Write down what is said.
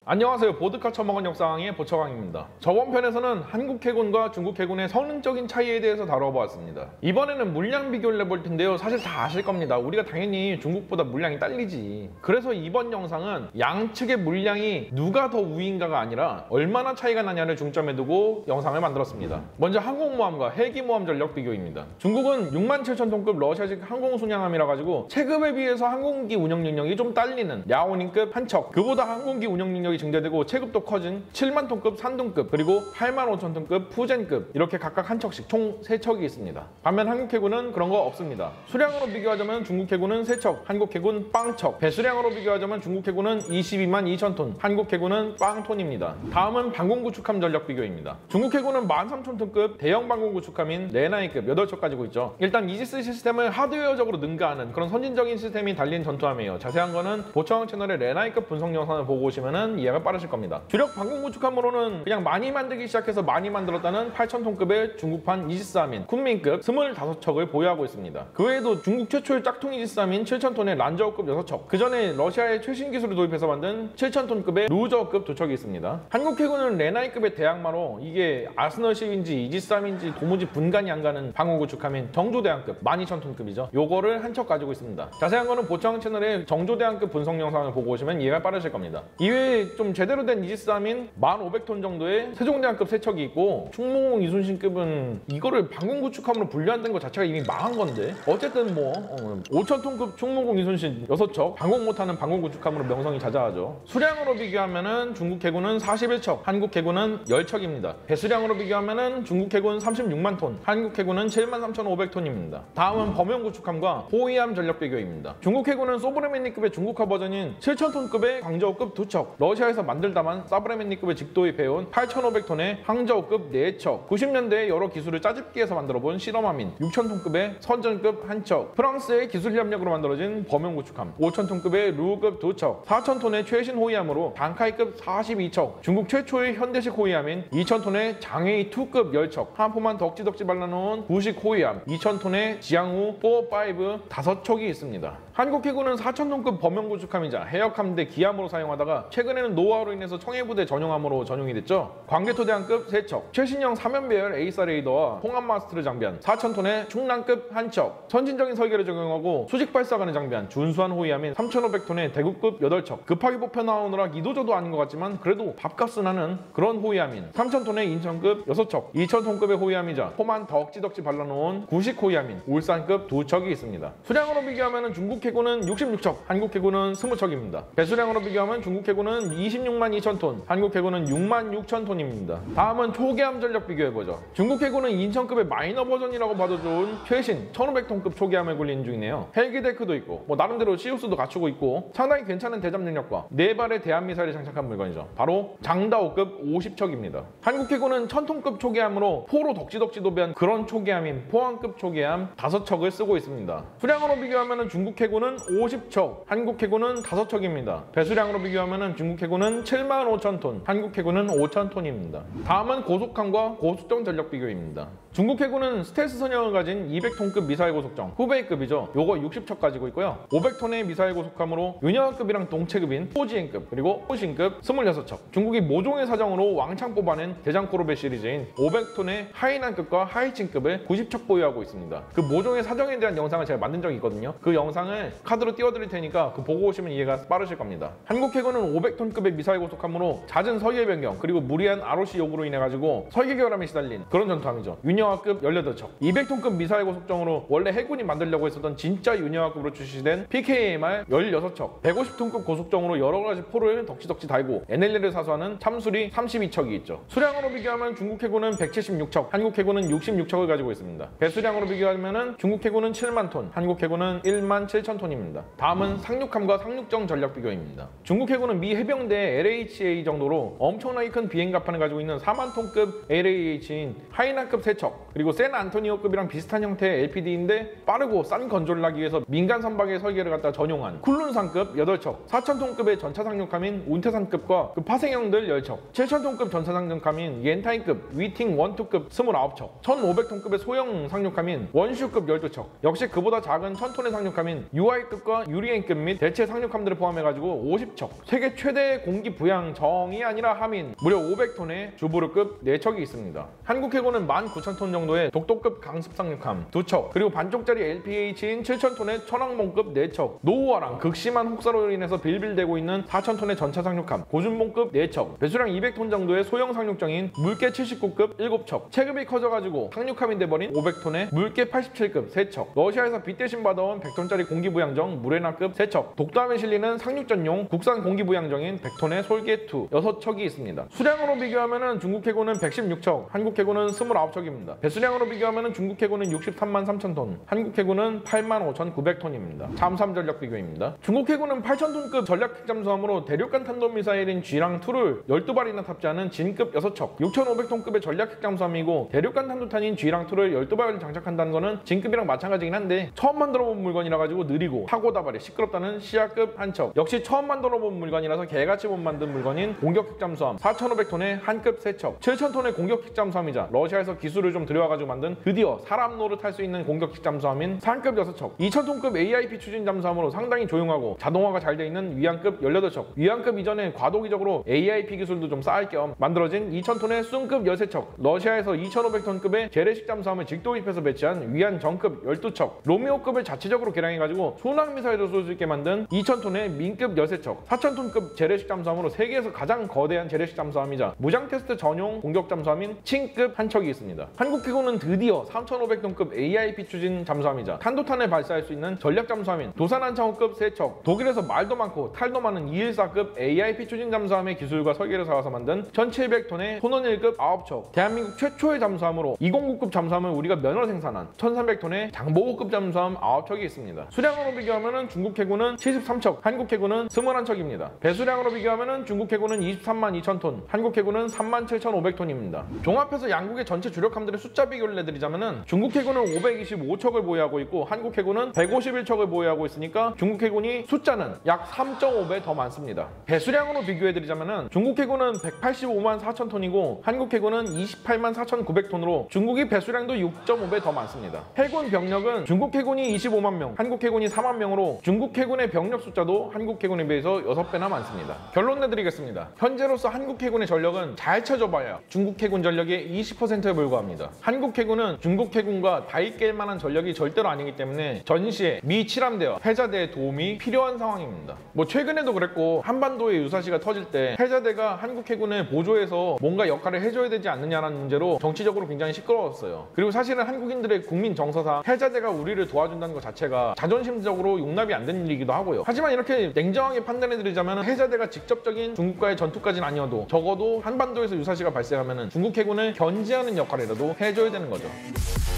안녕하세요. 보드카 처먹은 역사왕의 보처강입니다. 저번 편에서는 한국 해군과 중국 해군의 성능적인 차이에 대해서 다뤄보았습니다. 이번에는 물량 비교를 해볼 텐데요. 사실 다 아실 겁니다. 우리가 당연히 중국보다 물량이 딸리지. 그래서 이번 영상은 양측의 물량이 누가 더 우위인가가 아니라 얼마나 차이가 나냐를 중점에 두고 영상을 만들었습니다. 먼저 항공모함과 헬기모함 전력 비교입니다. 중국은 67,000톤급 러시아식 항공순양함이라 가지고 체급에 비해서 항공기 운영 능력이 좀 딸리는 랴오닝급 한 척, 그보다 항공기 운영 능력이 증대되고 체급도 커진 7만 톤급 산둥급, 그리고 8만 5천 톤급 푸젠급, 이렇게 각각 한 척씩 총 3척이 있습니다. 반면 한국 해군은 그런 거 없습니다. 수량으로 비교하자면 중국 해군은 3척, 한국 해군 빵척. 배수량으로 비교하자면 중국 해군은 22만 2천 톤, 한국 해군은 빵톤입니다. 다음은 방공구축함 전력 비교입니다. 중국 해군은 13,000톤급 대형 방공구축함인 레나이급 8척 가지고 있죠. 일단 이지스 시스템을 하드웨어적으로 능가하는 그런 선진적인 시스템이 달린 전투함이에요. 자세한 거는 보처왕 채널의 레나이급 분석 영상을 보고 오시면은 이해가 빠르실 겁니다. 주력 방공구축함으로는 그냥 많이 만들기 시작해서 많이 만들었다는 8,000톤급의 중국판 이지스함인 쿤민급 25척을 보유하고 있습니다. 그 외에도 중국 최초의 짝퉁 이지스함인 7,000톤의 란저우급 6척, 그 전에 러시아의 최신 기술을 도입해서 만든 7,000톤급의 루저급 2척이 있습니다. 한국 해군은 레나이급의 대항마로 이게 아스널십인지 이지스함인지 도무지 분간이 안 가는 방공구축함인 정조대항급 12,000톤급이죠. 요거를 한 척 가지고 있습니다. 자세한 거는 보처왕 채널의 정조대항급 분석 영상을 보고 오시면 이해가 빠르실 겁니다. 이외에 좀 제대로 된 이지스함인 1,500톤 정도의 세종대왕급 3척이 있고, 충무공 이순신급은 이거를 방공구축함으로 분류한다는 것 자체가 이미 망한 건데, 어쨌든 뭐 5,000톤급 충무공 이순신 6척, 방공 못하는 방공구축함으로 명성이 자자하죠. 수량으로 비교하면은 중국 해군은 41척, 한국 해군은 10척입니다. 배수량으로 비교하면은 중국 해군 36만 톤, 한국 해군은 73,500톤입니다. 다음은 범용구축함과 호위함 전력 비교입니다. 중국 해군은 소브레멘니급의 중국화 버전인 7,000톤급의 광저우급 2척, 러시아에서 만들다만 사브레멘니급의 직도입해온 8,500톤의 항저우급 4척, 90년대에 여러 기술을 짜집기해서 만들어본 실험함인 6,000톤급의 선전급 1척, 프랑스의 기술 협력으로 만들어진 범용구축함 5,000톤급의 루급 2척, 4,000톤의 최신 호위함으로 단카이급 42척, 중국 최초의 현대식 호위함인 2,000톤의 장웨이 2급 10척, 한포만 덕지덕지 발라놓은 구식 호위함 2,000톤의 지향후 4, 5 5척이 있습니다. 한국 해군은 4,000톤급 범용구축함이자 해역함대 기함으로 사용하다가 최근에는 노후화로 인해서 청해부대 전용함으로 전용이 됐죠. 광개토대함급 3척, 최신형 3연배열 에이사 레이더와 홍합마스트를 장비한 4,000톤의 충남급 1척, 선진적인 설계를 적용하고 수직 발사관을 장비한 준수한 호위함인 3,500톤의 대구급 8척, 급하게 뽑혀 나오느라 이도저도 아닌 것 같지만 그래도 밥값은 하는 그런 호위함인 3,000톤의 인천급 6척, 2,000톤급의 호위함이자 포만 덕지덕지 발라놓은 구식 호위함인 울산급 2척이 있습니다. 수량으로 비교하면 중국 해군은 66척, 한국 해군은 20척입니다. 배수량으로 비교하면 중국 해군은 26만 2천 톤, 한국 해군은 6만 6천 톤입니다. 다음은 초계함 전력 비교해보죠. 중국 해군은 인천급의 마이너 버전이라고 봐도 좋은 최신 1,500톤급 초계함을 굴리는 중이네요. 헬기데크도 있고 나름대로 시우스도 갖추고 있고 상당히 괜찮은 대잠 능력과 4발의 대한미사일을 장착한 물건이죠. 바로 장다오급 50척입니다. 한국 해군은 1,000톤급 초계함으로 포로 덕지덕지 도배한 그런 초계함인 포항급 초계함 5척을 쓰고 있습니다. 수량으로 비교하면 중국 해군은 50척, 한국 해군은 5척입니다. 배수량으로 비교하면 중국 해군은 7만 5천 톤, 한국 해군은 5천 톤입니다. 다음은 고속함과 고속정 전력 비교입니다. 중국 해군은 스텔스 선형을 가진 200톤급 미사일 고속정 후베이급이죠. 요거 60척 가지고 있고요. 500톤의 미사일 고속함으로 윤영하급이랑 동체급인 호지엔급, 그리고 호신급 26척. 중국이 모종의 사정으로 왕창 뽑아낸 대장코르벳 시리즈인 500톤의 하이난급과 하이친급을 90척 보유하고 있습니다. 그 모종의 사정에 대한 영상을 제가 만든 적이 있거든요. 그 영상을 카드로 띄워드릴 테니까 그 보고 오시면 이해가 빠르실 겁니다. 한국 해군은 500톤급의 미사일 고속함으로 잦은 설계 변경, 그리고 무리한 ROC 요구로 인해 가지고 설계 결함이 시달린 그런 전투함이죠. 윤영하급 18척, 200톤급 미사일 고속정으로 원래 해군이 만들려고 했었던 진짜 윤영하급으로 출시된 PKMR 16척, 150톤급 고속정으로 여러가지 포를 덕지덕지 달고 NLL을 사수하는 참수리 32척이 있죠. 수량으로 비교하면 중국 해군은 176척, 한국 해군은 66척을 가지고 있습니다. 배수량으로 비교하면 중국 해군은 7만 톤, 한국 해군은 1만 7천 톤입니다. 다음은 상륙함과 상륙정 전력 비교입니다. 중국 해군은 미 해병대 LHA 정도로 엄청나게 큰 비행갑판을 가지고 있는 4만 톤급 LH인 하이난급 3척, 그리고 샌 안토니오급이랑 비슷한 형태의 LPD인데 빠르고 싼 건조를 하기 위해서 민간 선박의 설계를 갖다 전용한 쿨룬산급 8척, 4,000톤급의 전차 상륙함인 운태산급과 그 파생형들 10척, 7,000톤급 전차 상륙함인 옌타이급 위팅 1, 2급 29척, 1,500톤급의 소형 상륙함인 원슈급 12척, 역시 그보다 작은 1,000톤의 상륙함인 UI급과 유리엔급 및 대체 상륙함들을 포함해가지고 50척, 세계 최대 현재 공기 부양 정이 아니라 하민 무려 500톤의 주부르급 4척이 있습니다. 한국 해군은 19,000톤 정도의 독도급 강습 상륙함 2척, 그리고 반쪽짜리 LPH인 7,000톤의 천왕봉급 4척, 노후화랑 극심한 혹사로 인해서 빌빌대고 있는 4,000톤의 전차 상륙함 고준봉급 4척, 배수량 200톤 정도의 소형 상륙정인 물개 79급 7척, 체급이 커져가지고 상륙함이 돼버린 500톤의 물개 87급 3척, 러시아에서 빚 대신 받아온 100톤짜리 공기부양정 무레나급 3척, 독도함에 실리는 상륙전용 국산 공기부양정인 100톤의 솔개2 6척이 있습니다. 수량으로 비교하면 중국 해군은 116척, 한국 해군은 29척입니다. 배수량으로 비교하면 중국 해군은 63만 3천 톤, 한국 해군은 8만 5,900톤입니다. 잠수함 전력 비교입니다. 중국 해군은 8,000톤급 전략 핵잠수함으로 대륙간 탄도미사일인 G랑2를 12발이나 탑재하는 진급 6척, 6,500톤급의 전략 핵잠수함이고 대륙간 탄도탄인 G랑2를 12발 장착한다는 거는 진급이랑 마찬가지긴 한데 처음 만들어본 물건이라 가지고 느리고 사고다발이 시끄럽다는 시아급 한 척, 역시 처음 만들어본 물건이라서 개같이 못 만든 물건인 공격 핵잠수함 4,500톤의 한급 3척, 7,000톤의 공격 핵잠수함이자 러시아에서 기술을 좀 들여와가지고 만든 드디어 사람 노릇 할 수 있는 공격 핵잠수함인 상급 6척, 2,000톤급 AIP 추진 잠수함으로 상당히 조용하고 자동화가 잘 돼 있는 위안급 18척, 위안급 이전에 과도기적으로 AIP 기술도 좀 쌓을 겸 만들어진 2,000톤의 수응급 13척, 러시아에서 2,500톤급의 재래식 잠수함을 직도입해서 배치한 위안 정급 12척, 로미오급을 자체적으로 개량해가지고 순항미사일도 쏠 수 있게 만든 2,000톤의 민급 13척, 4,000톤급 재래식 잠수함으로 세계에서 가장 거대한 재래식 잠수함이자 무장 테스트 전용 공격 잠수함인 칭급 한 척이 있습니다. 한국 해군은 드디어 3,500톤급 AIP 추진 잠수함이자 탄도탄을 발사할 수 있는 전략 잠수함인 도산한창호급 3척, 독일에서 말도 많고 탈도 많은 214급 AIP 추진 잠수함의 기술과 설계를 쌓아서 만든 1,700톤의 손원 1급 9척, 대한민국 최초의 잠수함으로 209급 잠수함을 우리가 면허 생산한 1,300톤의 장보고급 잠수함 9척이 있습니다. 수량으로 비교하면 중국 해군은 73척, 한국 해군은 21척입니다. 배수량으로 비교하면 중국 해군은 23만 2천 톤, 한국 해군은 3만 7,500톤입니다. 종합해서 양국의 전체 주력함들의 숫자 비교를 내드리자면 중국 해군은 525척을 보유하고 있고 한국 해군은 151척을 보유하고 있으니까 중국 해군이 숫자는 약 3.5배 더 많습니다. 배수량으로 비교해드리자면 중국 해군은 185만 4천 톤이고 한국 해군은 28만 4,900톤으로 중국이 배수량도 6.5배 더 많습니다. 해군 병력은 중국 해군이 25만 명, 한국 해군이 4만 명으로 중국 해군의 병력 숫자도 한국 해군에 비해서 6배나 많습니다. 결론 내드리겠습니다. 현재로서 한국 해군의 전력은 잘 쳐줘봐야 중국 해군 전력의 20%에 불과합니다. 한국 해군은 중국 해군과 다이 깰 만한 전력이 절대로 아니기 때문에 전시에 미 칠함대와 해자대의 도움이 필요한 상황입니다. 뭐 최근에도 그랬고 한반도에 유사시가 터질 때 해자대가 한국 해군을 보조해서 뭔가 역할을 해줘야 되지 않느냐라는 문제로 정치적으로 굉장히 시끄러웠어요. 그리고 사실은 한국인들의 국민 정서상 해자대가 우리를 도와준다는 것 자체가 자존심적으로 용납이 안 되는 일이기도 하고요. 하지만 이렇게 냉정하게 판단해드리자면 해자대가 직접적인 중국과의 전투까지는 아니어도 적어도 한반도에서 유사시가 발생하면 중국 해군을 견제하는 역할이라도 해줘야 되는 거죠.